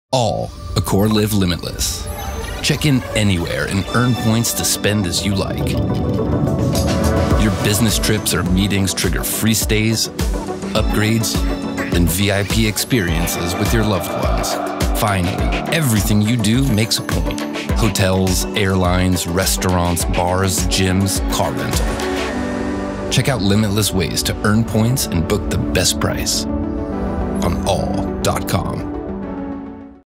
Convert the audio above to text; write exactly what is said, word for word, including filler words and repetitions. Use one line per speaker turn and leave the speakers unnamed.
All Accor Live Limitless. Check in anywhere and earn points to spend as you like. Your business trips or meetings trigger free stays, upgrades, and V I P experiences with your loved ones. Finally, everything you do makes a point. Hotels, airlines, restaurants, bars, gyms, car rental. Check out limitless ways to earn points and book the best price on all dot com.